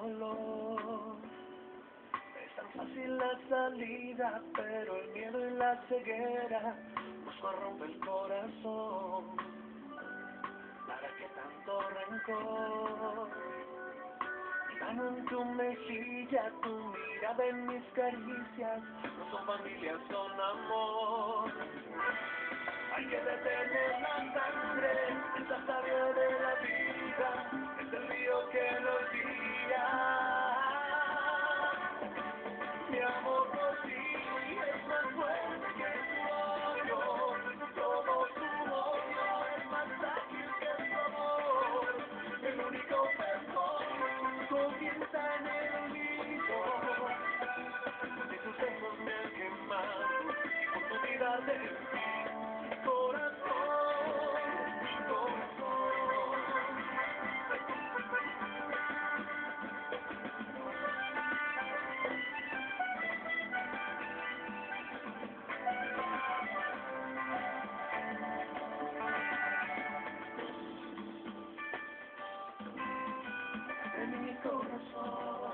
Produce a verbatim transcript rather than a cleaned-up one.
dolor. Es tan fácil la salida, pero el miedo y la ceguera nos corrompe el corazón. ¿Para qué tanto rencor? Mi mano en tu mejilla, tu mirada en mis caricias, no son familia, son amor. Hay que detener la sangre, esta savia de la vida, es el río que nos guía. Mi amor por ti es más fuerte que tu odio, como tu odio es más ágil que tu amor. El único perdón comienza en el mismo. Si tus besos me han quemado, por tu vida de mi corazón, mi corazón. De mi corazón.